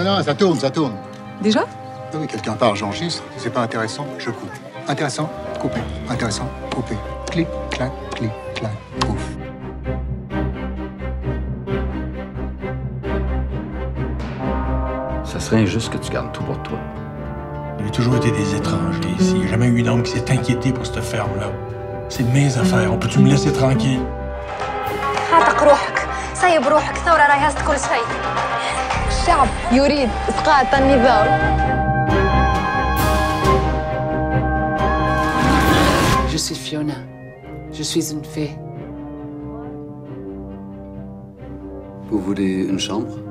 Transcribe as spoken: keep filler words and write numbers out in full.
Non, non, ça tourne, ça tourne. Déjà? Oui, quelqu'un part, j'enregistre. Si c'est pas intéressant, je coupe. Intéressant, coupé. Intéressant, coupé. Clic, clac, clic, clac, ouf. Ça serait injuste que tu gardes tout pour toi. Il y a toujours été des étrangers ici. Il n'y a jamais eu d'homme qui s'est inquiété pour cette ferme-là. C'est mes affaires. On peut-tu me laisser tranquille? عاتق روحك، سيب روحك، الثورة راهي هزت كل شيء. الشعب يريد إسقاط النظام. Je suis Fiona. Je suis une fée. Vous voulez une chambre?